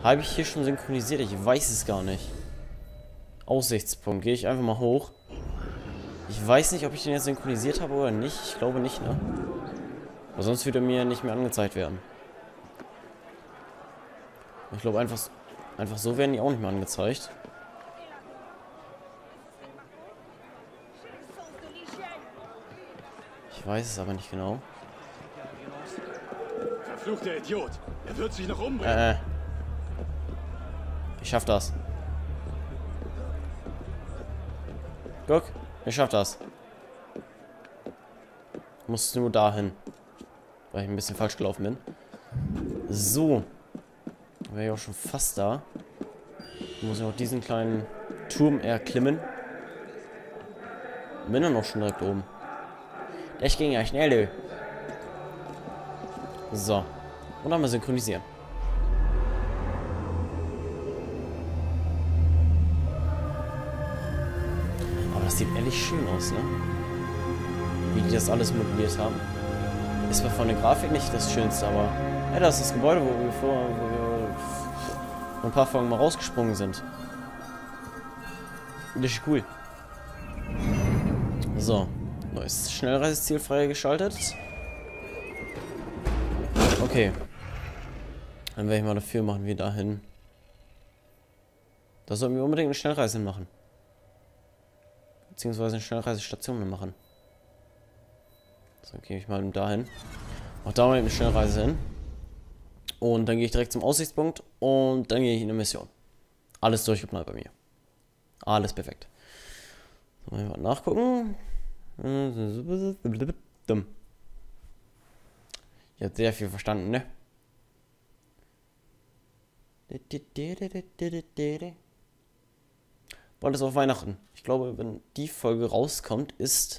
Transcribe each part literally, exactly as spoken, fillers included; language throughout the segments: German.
Habe ich hier schon synchronisiert? Ich weiß es gar nicht. Aussichtspunkt. Gehe ich einfach mal hoch. Ich weiß nicht, ob ich den jetzt synchronisiert habe oder nicht. Ich glaube nicht, ne? Aber sonst würde er mir nicht mehr angezeigt werden. Ich glaube, einfach, einfach so werden die auch nicht mehr angezeigt. Ich weiß es aber nicht genau. Verfluchter Idiot! Er wird sich noch umbringen! Äh. Ich schaff das. Guck, ich schaff das. Ich muss nur dahin. Weil ich ein bisschen falsch gelaufen bin. So. Da wäre ich auch schon fast da. Ich muss ja auch diesen kleinen Turm erklimmen. Bin dann auch schon direkt oben. Das ging ja schnell. So. Und dann mal synchronisieren. Aber das sieht ehrlich schön aus, ne? Wie die das alles modelliert haben. Ist zwar von der Grafik nicht das Schönste, aber... Ja, das ist das Gebäude, wo wir vor... Wo wir vor ein paar Folgen mal rausgesprungen sind. Das ist cool. So. Neues Schnellreiseziel freigeschaltet. Okay. Dann werde ich mal dafür machen, wir dahin. Da sollten wir unbedingt eine Schnellreise machen. Beziehungsweise eine Schnellreisestation machen. So, gehe ich mal dahin. Auch da mal eine Schnellreise hin. Und dann gehe ich direkt zum Aussichtspunkt. Und dann gehe ich in eine Mission. Alles durchgeplant bei mir. Alles perfekt. So, mal nachgucken. Dumm. Ich habe sehr viel verstanden, ne? Bald ist auf Weihnachten. Ich glaube, wenn die Folge rauskommt, ist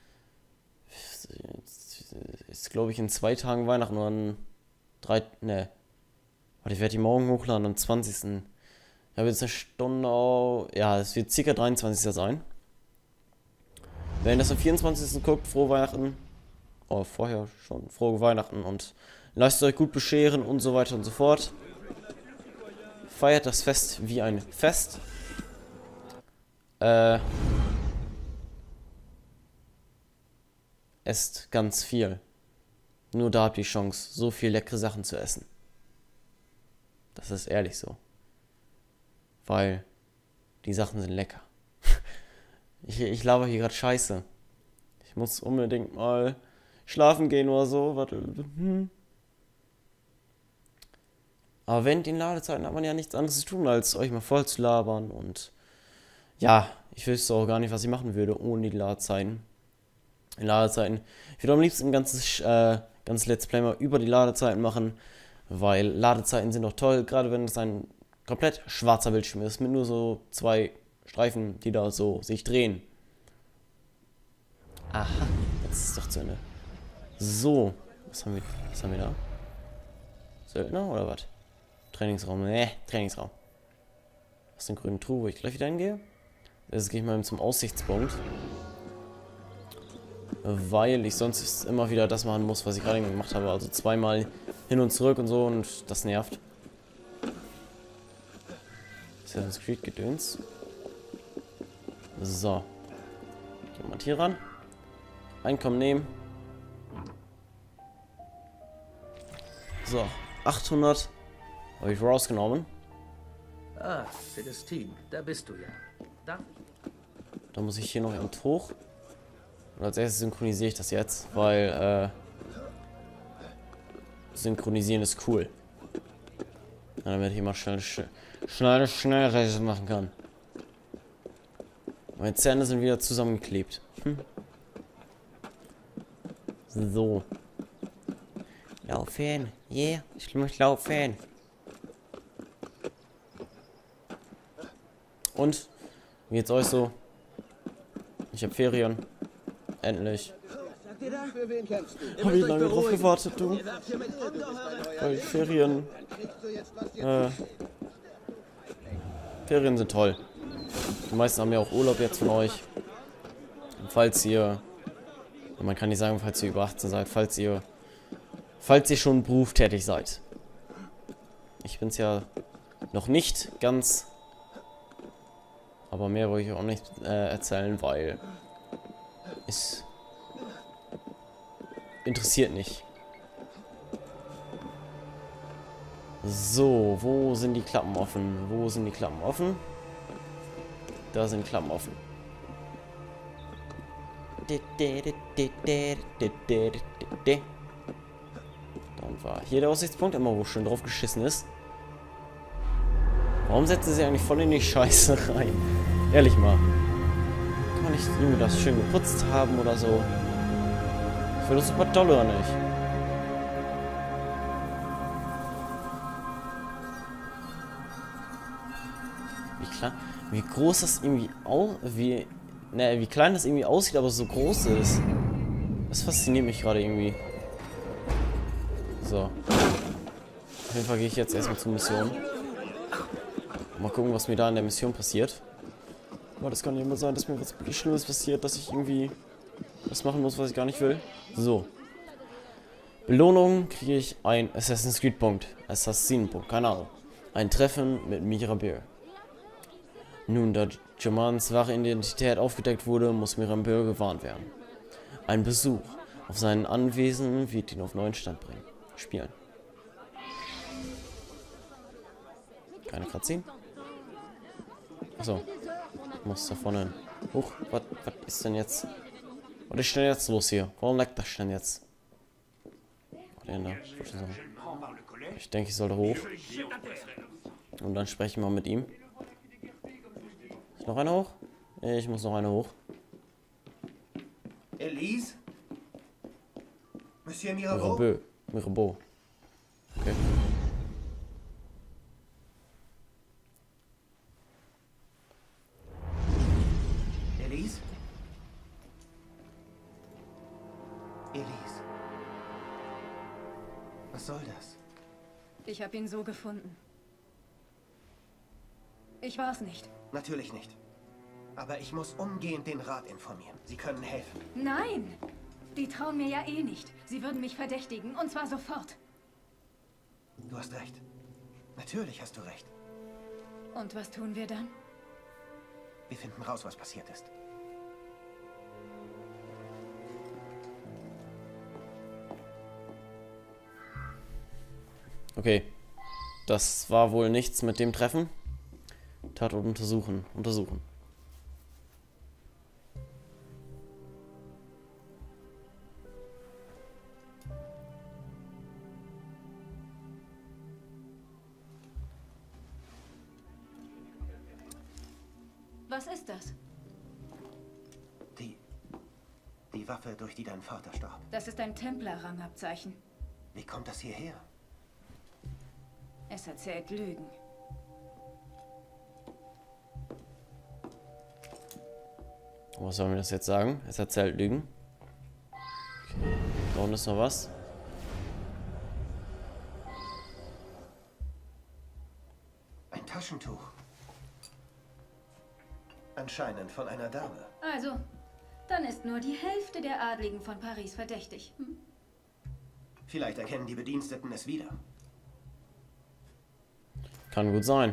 ist, glaube ich, in zwei Tagen Weihnachten oder an drei, ne. Warte, ich werde die morgen hochladen am zwanzigsten Ich habe jetzt eine Stunde, auf, ja, es wird ca. dreiundzwanzigsten sein. Wenn ihr das am vierundzwanzigsten guckt, frohe Weihnachten. Oh, vorher schon. Frohe Weihnachten und lasst euch gut bescheren und so weiter und so fort. Feiert das Fest wie ein Fest. Äh. Esst ganz viel. Nur da habt ihr die Chance, so viel leckere Sachen zu essen. Das ist ehrlich so. Weil die Sachen sind lecker. Ich, ich laber hier gerade Scheiße. Ich muss unbedingt mal schlafen gehen oder so. Warte. Hm. Aber während den Ladezeiten hat man ja nichts anderes zu tun, als euch mal voll zu labern. Und ja, ich wüsste auch gar nicht, was ich machen würde ohne die Ladezeiten. Die Ladezeiten. Ich würde am liebsten ein ganzes, äh, ganzes Let's Play mal über die Ladezeiten machen. Weil Ladezeiten sind doch toll, gerade wenn es ein komplett schwarzer Bildschirm ist, mit nur so zwei Streifen, die da so sich drehen. Aha, jetzt ist es doch zu Ende. So, was haben wir, was haben wir da? Söldner oder was? Trainingsraum, ne, Trainingsraum. Was ist eine grüne Truhe, wo ich gleich wieder hingehe? Jetzt gehe ich mal zum Aussichtspunkt. Weil ich sonst immer wieder das machen muss, was ich gerade gemacht habe. Also zweimal hin und zurück und so, und das nervt. Assassin's Creed Gedöns. So. Jemand hier ran. Einkommen nehmen. So. achthundert. Habe ich rausgenommen. Ah, Celestine, da bist du ja. Darf ich? Da muss ich hier noch eben hoch. Und als erstes synchronisiere ich das jetzt, weil äh, synchronisieren ist cool. Ja, damit ich immer schnell, schnell, schnell Reise machen kann. Meine Zähne sind wieder zusammengeklebt. Hm. So. Laufen. Yeah, ich möchte laufen. Und? Wie geht's euch so? Ich habe Ferien. Endlich. Habe ich lange drauf gewartet, du? Weil Ferien... Äh, Ferien sind toll. Die meisten haben ja auch Urlaub jetzt von euch. Und falls ihr... Man kann nicht sagen, falls ihr über achtzehn seid. Falls ihr... Falls ihr schon berufstätig seid. Ich bin's ja noch nicht ganz. Aber mehr wollte ich auch nicht äh, erzählen, weil es interessiert nicht. So, wo sind die Klappen offen? Wo sind die Klappen offen? Da sind Klappen offen. Dann war hier der Aussichtspunkt, immer wo schön drauf geschissen ist. Warum setzt sie eigentlich voll in die Scheiße rein? Ehrlich mal. Kann man nicht irgendwie das schön geputzt haben oder so? Ich finde das super toll, oder nicht? Wie klein, wie groß das irgendwie au, wie, ne, wie klein das irgendwie aussieht, aber so groß ist. Das fasziniert mich gerade irgendwie. So. Auf jeden Fall gehe ich jetzt erstmal zur Mission. Mal gucken, was mir da in der Mission passiert. Aber das kann nicht immer sein, dass mir was wirklich Schlimmes passiert, dass ich irgendwie was machen muss, was ich gar nicht will. So. Belohnung kriege ich ein Assassin's Creed Punkt. Assassin Punkt, keine Ahnung. Ein Treffen mit Mirabelle. Nun, da Germans wahre Identität aufgedeckt wurde, muss Mirabelle gewarnt werden. Ein Besuch auf seinen Anwesen wird ihn auf neuen Stand bringen. Spielen. Keine Cutscene? Achso. Ich muss da vorne hin. Huch, was ist denn jetzt? Was ist denn jetzt los hier? Warum leckt das denn jetzt? Ich denke, ich sollte hoch. Und dann sprechen wir mit ihm. Ist noch einer hoch? Ich muss noch einer hoch. Elise? Monsieur Mirabeau? Mirabeau. Mirabeau. Okay. Elise? Elise? Was soll das? Ich habe ihn so gefunden. Ich war es nicht. Natürlich nicht. Aber ich muss umgehend den Rat informieren. Sie können helfen. Nein! Die trauen mir ja eh nicht. Sie würden mich verdächtigen, und zwar sofort. Du hast recht. Natürlich hast du recht. Und was tun wir dann? Wir finden raus, was passiert ist. Okay. Das war wohl nichts mit dem Treffen. Tatort untersuchen. Untersuchen. Was ist das? Die... Die Waffe, durch die dein Vater starb. Das ist ein Templer-Rangabzeichen. Wie kommt das hierher? Es erzählt Lügen. Was soll mir das jetzt sagen? Es erzählt Lügen. Okay. Da unten ist noch was. Ein Taschentuch. Anscheinend von einer Dame. Also, dann ist nur die Hälfte der Adligen von Paris verdächtig. Hm? Vielleicht erkennen die Bediensteten es wieder. Kann gut sein.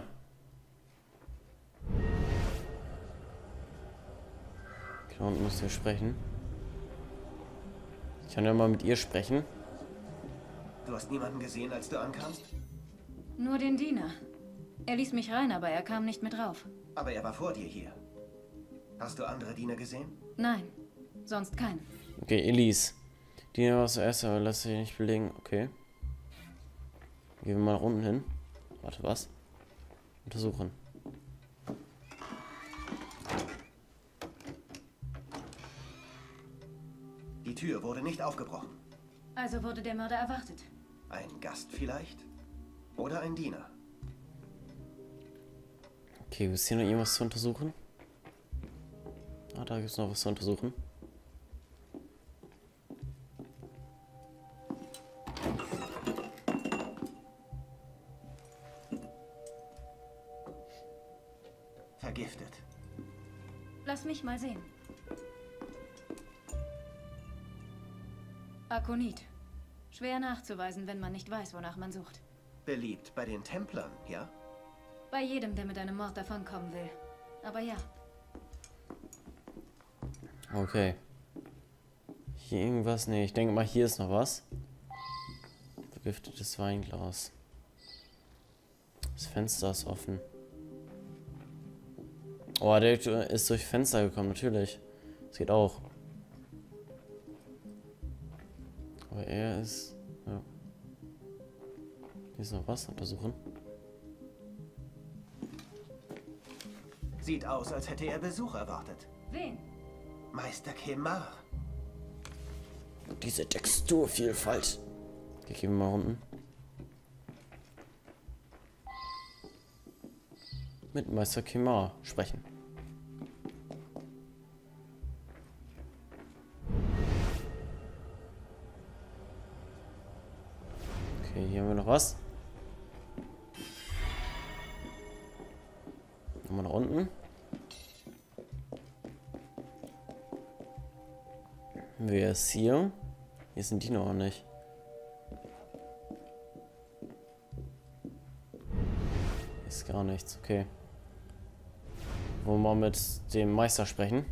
Okay, da unten müssen wir sprechen. Ich kann ja mal mit ihr sprechen. Du hast niemanden gesehen, als du ankamst? Nur den Diener. Er ließ mich rein, aber er kam nicht mit rauf. Aber er war vor dir hier. Hast du andere Diener gesehen? Nein, sonst keinen. Okay, Elise. Diener war zuerst, aber lass sich nicht belegen. Okay. Gehen wir mal nach unten hin. Warte, was? Untersuchen. Die Tür wurde nicht aufgebrochen. Also wurde der Mörder erwartet. Ein Gast vielleicht? Oder ein Diener? Okay, ist hier noch irgendwas zu untersuchen? Ah, da gibt es noch was zu untersuchen. Vergiftet. Lass mich mal sehen. Akonit. Schwer nachzuweisen, wenn man nicht weiß, wonach man sucht. Beliebt bei den Templern, ja? Bei jedem, der mit einem Mord davonkommen will. Aber ja. Okay. Hier irgendwas? Nee, ich denke mal, hier ist noch was. Vergiftetes Weinglas. Das Fenster ist offen. Oh, der ist durch Fenster gekommen, natürlich. Das geht auch. Aber er ist... Ja. Hier ist noch was untersuchen. Sieht aus, als hätte er Besuch erwartet. Wen? Meister Kemar. Diese Texturvielfalt. Okay, gehen wir mal unten. Mit Meister Kemar sprechen. Okay, hier haben wir noch was. Nochmal nach unten. Wer ist hier? Hier sind die noch nicht. Hier ist gar nichts, okay. Wollen wir mal mit dem Meister sprechen?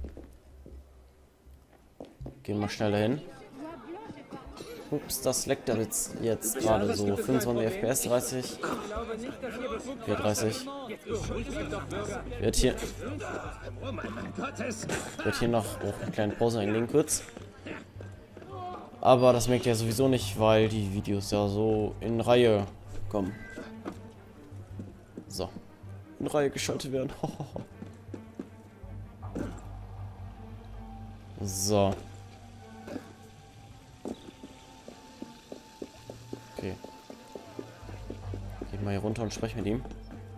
Gehen wir schnell dahin. Ups, das leckt da jetzt, jetzt gerade so. fünfundzwanzig F P S, dreißig. vierunddreißig. Wird hier. Wird hier noch auch eine kleine Pause einlegen kurz. Aber das merkt ihr ja sowieso nicht, weil die Videos ja so in Reihe kommen. So. In Reihe geschaltet werden. So. Okay. Gehen wir hier runter und sprechen mit ihm.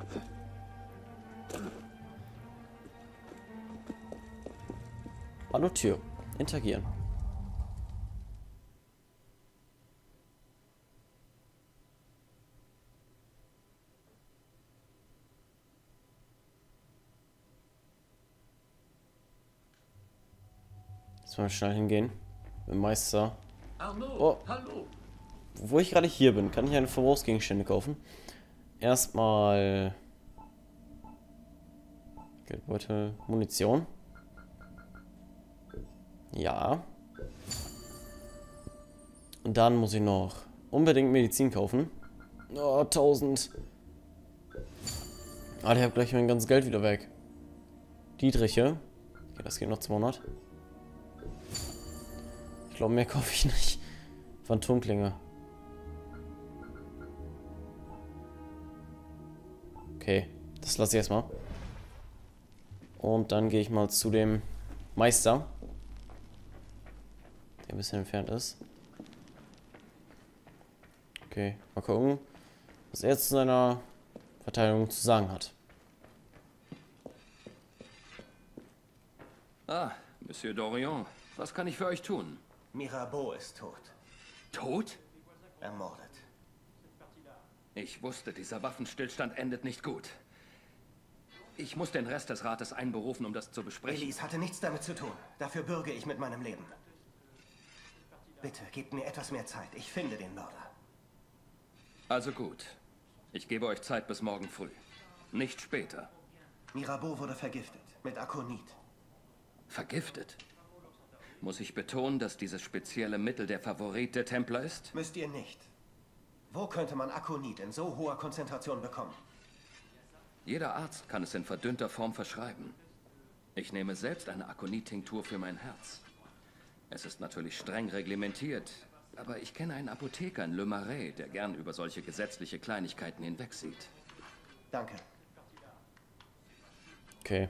Hallo Tür. Interagieren. Jetzt mal schnell hingehen. Mit dem Meister. Arnaud, Oh. hallo. Wo ich gerade hier bin, kann ich eine Verbrauchsgegenstände kaufen. Erstmal Geldbeutel, Munition. Ja. Und dann muss ich noch unbedingt Medizin kaufen. Oh, tausend. Ah, ich habe gleich mein ganzes Geld wieder weg. Dietriche. Okay, das geht noch zweihundert. Ich glaube, mehr kaufe ich nicht. Phantomklinge. Okay, das lasse ich erstmal. Und dann gehe ich mal zu dem Meister, der ein bisschen entfernt ist. Okay, mal gucken, was er jetzt zu seiner Verteidigung zu sagen hat. Ah, Monsieur Dorian, was kann ich für euch tun? Mirabeau ist tot. Tot? Ermordet. Ich wusste, dieser Waffenstillstand endet nicht gut. Ich muss den Rest des Rates einberufen, um das zu besprechen. Elise hatte nichts damit zu tun. Dafür bürge ich mit meinem Leben. Bitte, gebt mir etwas mehr Zeit. Ich finde den Mörder. Also gut. Ich gebe euch Zeit bis morgen früh. Nicht später. Mirabeau wurde vergiftet. Mit Akonit. Vergiftet? Muss ich betonen, dass dieses spezielle Mittel der Favorit der Templer ist? Müsst ihr nicht. Wo könnte man Akonit in so hoher Konzentration bekommen? Jeder Arzt kann es in verdünnter Form verschreiben. Ich nehme selbst eine Akonit-Tinktur für mein Herz. Es ist natürlich streng reglementiert, aber ich kenne einen Apotheker in Le Marais, der gern über solche gesetzliche Kleinigkeiten hinwegsieht. Danke. Okay.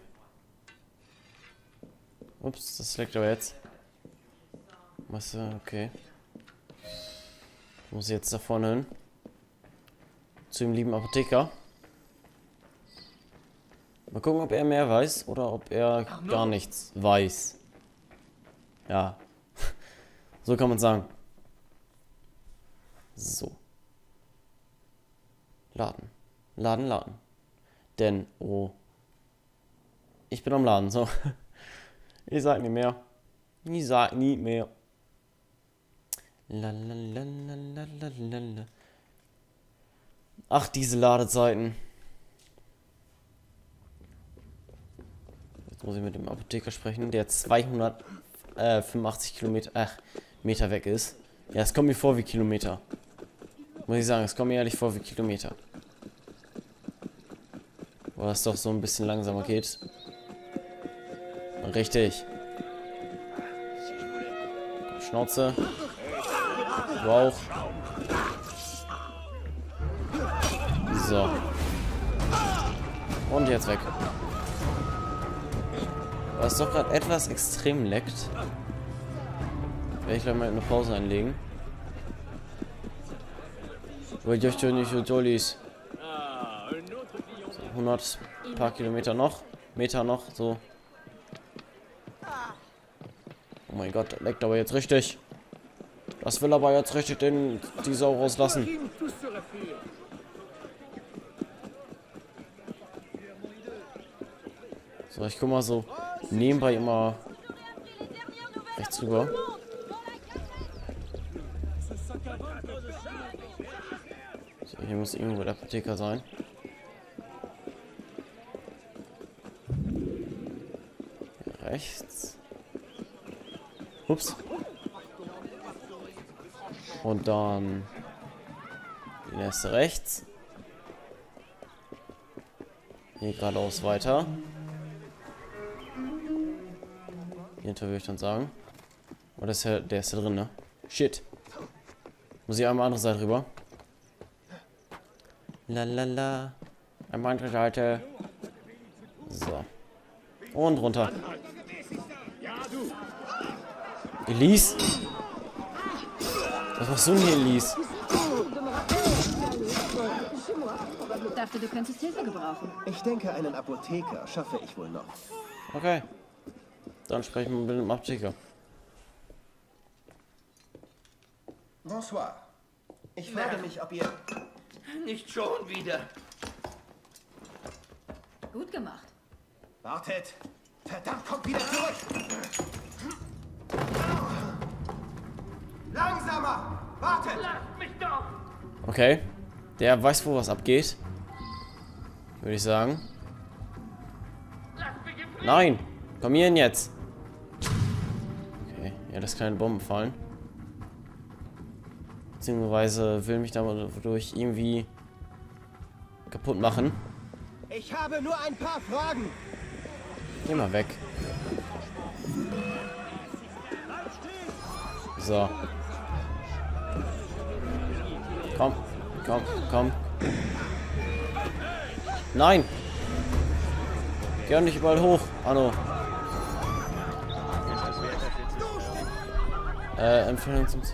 Ups, das leckt aber jetzt. Was, okay. Ich muss jetzt da vorne hin. Zu dem lieben Apotheker. Mal gucken, ob er mehr weiß oder ob er gar nichts weiß. Ja. So kann man sagen. So. Laden. Laden, laden. Denn, oh. Ich bin am Laden, so. Ich sag nicht mehr. Ich sag nie mehr. Lalalalalalala. Ach, diese Ladezeiten. Jetzt muss ich mit dem Apotheker sprechen, der zweihundertfünfundachtzig Kilometer, ach, Meter weg ist. Ja, es kommt mir vor wie Kilometer. Muss ich sagen, es kommt mir ehrlich vor wie Kilometer. Wo es doch so ein bisschen langsamer geht. Richtig. Schnauze. Du auch. So. Und jetzt weg. Was doch gerade etwas extrem leckt. Werde ich gleich mal eine Pause einlegen. Weil ich ja nicht so toll ist. So, hundert paar Kilometer noch. Meter noch, so. Oh mein Gott, der leckt aber jetzt richtig. Das will aber jetzt richtig den, die Sau rauslassen. So, ich guck mal so nebenbei immer rechts rüber. So, hier muss irgendwo der Apotheker sein. Hier rechts. Ups. Und dann die nächste rechts. Hier geradeaus weiter. Hier hinter würde ich dann sagen. Oh, das ist ja, der ist ja drin, ne? Shit. Muss ich einmal andere Seite rüber. Lalala. Einmal andere Seite. So. Und runter. Elise? Was machst du denn hier, Elise? Ich dachte, du könntest Hilfe gebrauchen. Ich denke, einen Apotheker schaffe ich wohl noch. Okay. Dann sprechen wir mit dem Apotheker. Bonsoir. Ich frage mich, ob ihr... Nicht schon wieder. Gut gemacht. Wartet! Verdammt, kommt wieder zurück! Langsamer! Wartet! Lasst mich doch! Okay. Der weiß, wo was abgeht. Würde ich sagen. Lasst mich im Frieden! Nein! Komm hier hin jetzt! Okay, ja, das kleine Bomben fallen. Beziehungsweise will mich dadurch irgendwie kaputt machen. Ich habe nur ein paar Fragen. Geh mal weg. So. Komm, komm, komm. Nein! Geh doch nicht überall hoch, Anno. Äh, Empfehlung zum...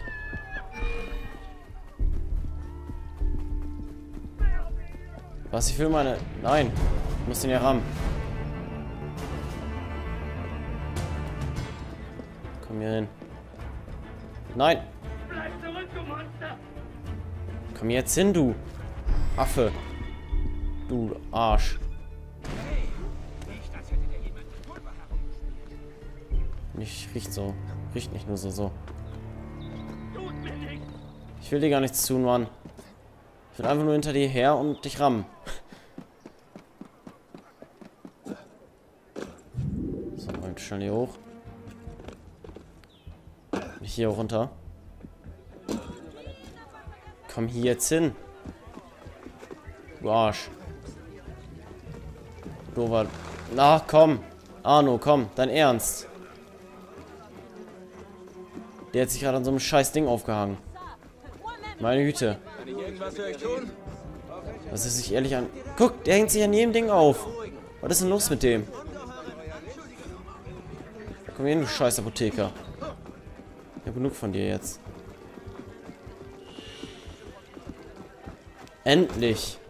Was, ich will meine... Nein. Ich muss den ja rammen. Komm hier hin. Nein. Bleib zurück, du Monster! Komm jetzt hin, du Affe. Du Arsch. Nicht riecht so. Riecht nicht nur so so. Tut mir nichts! Ich will dir gar nichts tun, Mann. Ich will einfach nur hinter dir her und dich rammen. So, mal schnell hier hoch. Hier runter. Komm hier jetzt hin. Du Arsch. Dover. Na, komm. Arno, komm. Dein Ernst. Der hat sich gerade an so einem scheiß Ding aufgehangen. Meine Güte. Was ist sich ehrlich an... Guck, der hängt sich an jedem Ding auf. Was ist denn los mit dem? Komm hier hin, du scheiß Apotheker. Ich hab genug von dir jetzt. Endlich.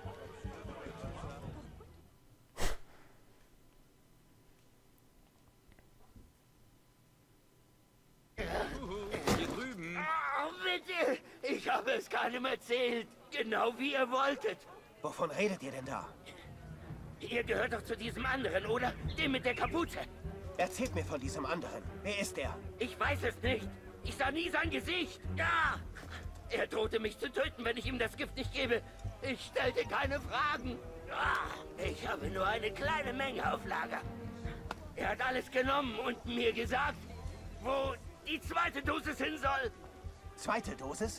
Oh, bitte! Ich habe es keinem erzählt. Genau wie ihr wolltet. Wovon redet ihr denn da? Ihr gehört doch zu diesem anderen, oder? Dem mit der Kapuze. Erzählt mir von diesem anderen. Wer ist er? Ich weiß es nicht. Ich sah nie sein Gesicht. Ja! Er drohte mich zu töten, wenn ich ihm das Gift nicht gebe. Ich stellte keine Fragen. Ah, ich habe nur eine kleine Menge auf Lager. Er hat alles genommen und mir gesagt, wo die zweite Dosis hin soll. Zweite Dosis?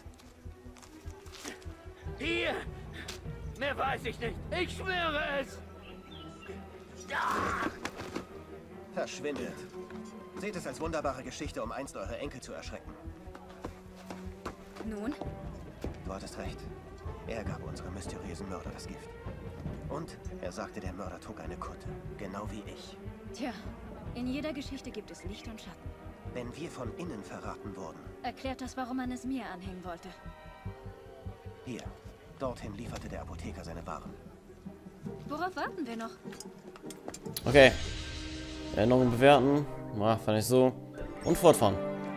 Hier. Mehr weiß ich nicht. Ich schwöre es. Ah! Verschwindet. Seht es als wunderbare Geschichte, um einst eure Enkel zu erschrecken. Nun? Du hattest recht. Er gab unserem mysteriösen Mörder das Gift. Und er sagte, der Mörder trug eine Kutte. Genau wie ich. Tja, in jeder Geschichte gibt es Licht und Schatten. Wenn wir von innen verraten wurden. Erklärt das, warum man es mir anhängen wollte. Hier. Dorthin lieferte der Apotheker seine Waren. Worauf warten wir noch? Okay. Erinnerungen bewerten. Na, fand ich so. Und fortfahren.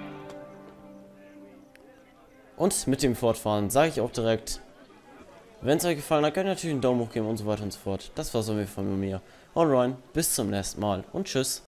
Und mit dem Fortfahren sage ich auch direkt, wenn es euch gefallen hat, könnt ihr natürlich einen Daumen hoch geben und so weiter und so fort. Das war's auf jeden Fall von mir. Alright, bis zum nächsten Mal und tschüss.